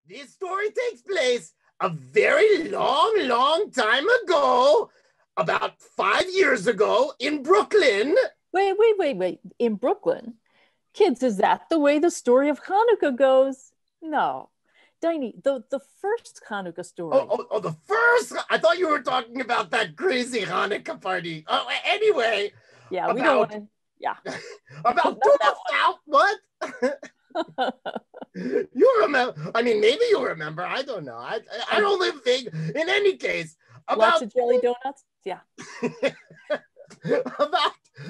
This story takes place a very long time ago, about 5 years ago in Brooklyn. Wait. In Brooklyn? Kids, is that the way the story of Hanukkah goes? No. Diney, the first Hanukkah story. The first? I thought you were talking about that crazy Hanukkah party. Oh, anyway. Yeah, we don't want to. Yeah. About 2000. What? You remember? I mean, maybe you remember. I don't know. I don't live big. In any case, lots of jelly donuts. Yeah. about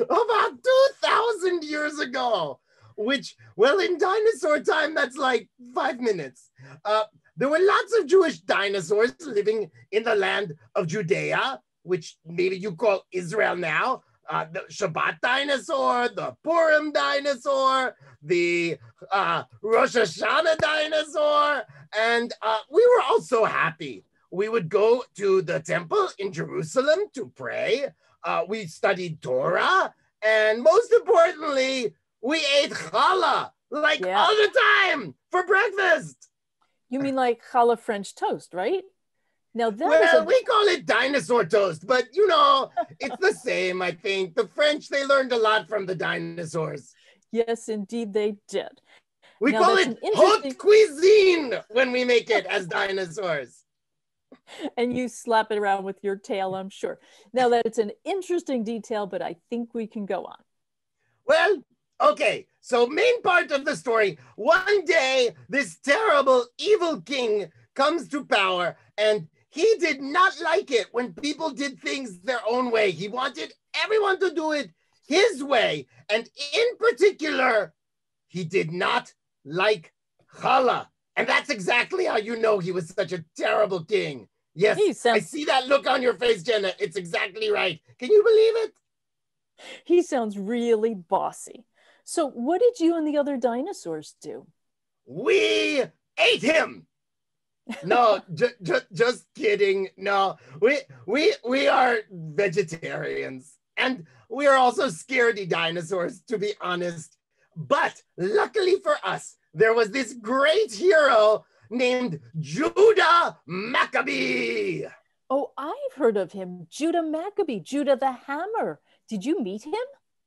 2,000 years ago, which, well, in dinosaur time, that's like 5 minutes. There were lots of Jewish dinosaurs living in the land of Judea, which maybe you call Israel now. The Shabbat dinosaur, the Purim dinosaur, the Rosh Hashanah dinosaur, and we were all so happy. We would go to the temple in Jerusalem to pray. We studied Torah, and most importantly, we ate challah all the time for breakfast. You mean like challah French toast, right? Now we call it dinosaur toast, but you know, it's the same, I think. The French, they learned a lot from the dinosaurs. Yes, indeed they did. We call it haute cuisine when we make it as dinosaurs. And you slap it around with your tail, I'm sure. Now that's an interesting detail, but I think we can go on. Well, okay, so main part of the story. One day, this terrible, evil king comes to power, and he did not like it when people did things their own way. He wanted everyone to do it his way. And in particular, he did not like challah. And that's exactly how you know he was such a terrible king. Yes, I see that look on your face, Jenna. It's exactly right. Can you believe it? He sounds really bossy. So what did you and the other dinosaurs do? We ate him. No, just kidding. No, we are vegetarians, and we are also scaredy dinosaurs, to be honest. But luckily for us, there was this great hero named Judah Maccabee. Oh, I've heard of him. Judah Maccabee, Judah the Hammer. Did you meet him?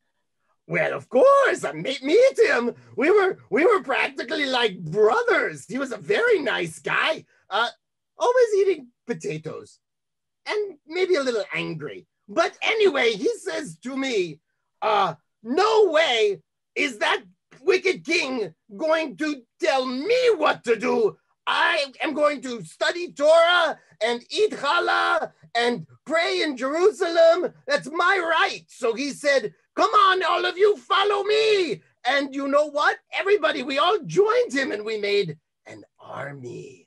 Well, of course, I meet him. We were practically like brothers. He was a very nice guy, always eating potatoes, and maybe a little angry. But anyway, he says to me, no way is that wicked king going to tell me what to do. I am going to study Torah and eat challah and pray in Jerusalem. That's my right. So he said, come on, all of you, follow me. And you know what? Everybody, we all joined him and we made an army.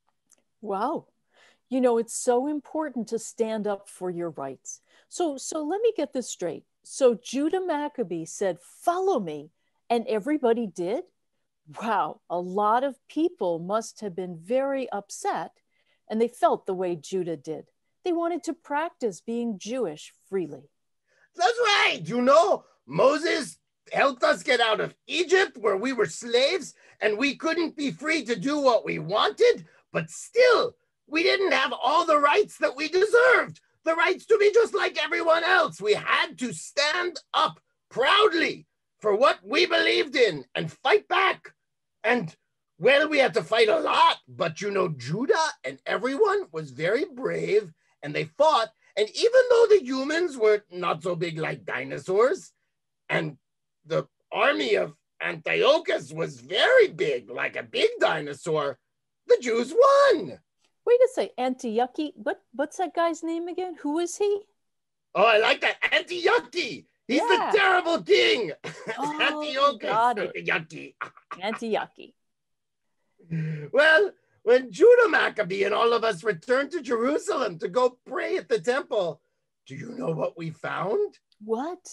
Wow. You know, it's so important to stand up for your rights. So let me get this straight. So Judah Maccabee said, follow me, and everybody did? Wow, a lot of people must have been very upset, and they felt the way Judah did. They wanted to practice being Jewish freely. That's right. You know, Moses helped us get out of Egypt where we were slaves and we couldn't be free to do what we wanted, but still, we didn't have all the rights that we deserved. The rights to be just like everyone else. We had to stand up proudly for what we believed in and fight back. And, well, we had to fight a lot, but you know, Judah and everyone was very brave and they fought. And even though the humans were not so big like dinosaurs, and the army of Antiochus was very big, like a big dinosaur, the Jews won. Wait a second, Antiochus, what's that guy's name again? Who is he? Oh, I like that, Antiochus. He's the terrible king. Oh, Antiochus. got it. Antiochus. Well, when Judah Maccabee and all of us returned to Jerusalem to go pray at the temple, do you know what we found? What?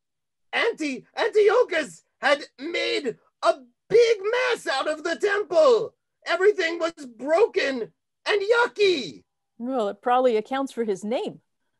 Antiochus had made a big mess out of the temple. Everything was broken and yucky. Well, it probably accounts for his name.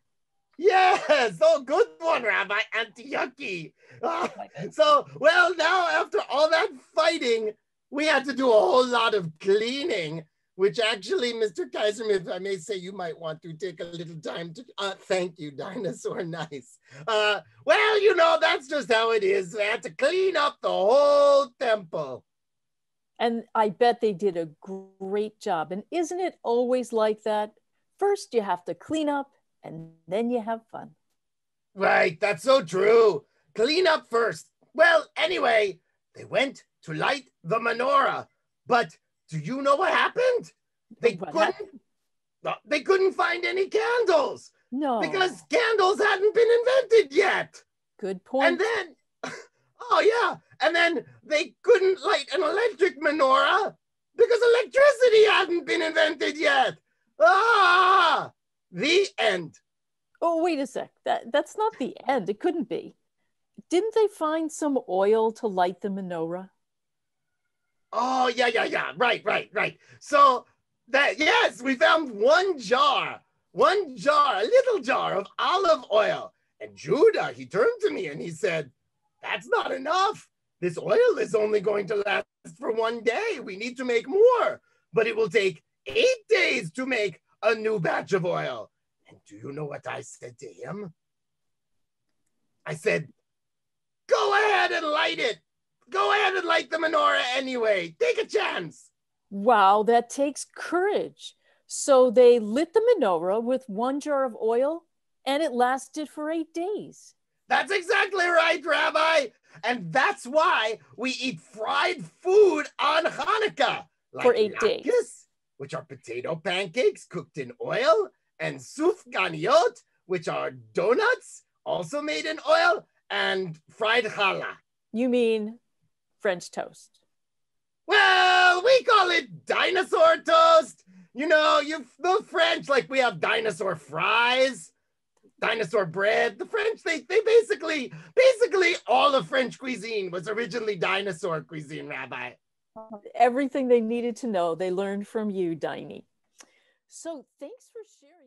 Yes, oh, good one, Rabbi Antiochus. So, well, now after all that fighting, we had to do a whole lot of cleaning, which actually, Mr. Kaiserman, if I may say, you might want to take a little time to, thank you, Dinosaur, nice. Well, you know, that's just how it is. They had to clean up the whole temple. And I bet they did a great job. And isn't it always like that? First, you have to clean up and then you have fun. Right, that's so true. Clean up first. Well, anyway, they went to light the menorah. But do you know what happened? They couldn't find any candles. No. Because candles hadn't been invented yet. Good point. And then, oh yeah, and then they couldn't light an electric menorah because electricity hadn't been invented yet. Ah, the end. Oh, wait a sec. That's not the end. It couldn't be. Didn't they find some oil to light the menorah? Oh, yeah. Right. So yes, we found one jar, a little jar of olive oil. And Judah, he turned to me and he said, that's not enough. This oil is only going to last for one day. We need to make more, but it will take 8 days to make a new batch of oil. And do you know what I said to him? I said, go ahead and light it. Go ahead and light the menorah anyway. Take a chance. Wow, that takes courage. So they lit the menorah with one jar of oil and it lasted for 8 days. That's exactly right, Rabbi. And that's why we eat fried food on Hanukkah. Like For 8 days. Which are potato pancakes cooked in oil, and sufganiyot, which are donuts also made in oil, and fried challah. You mean French toast? Well, we call it dinosaur toast. You know, the French, like we have dinosaur fries, dinosaur bread. The French, they basically all of French cuisine was originally dinosaur cuisine, Rabbi. Everything they needed to know, they learned from you, Diney. So thanks for sharing.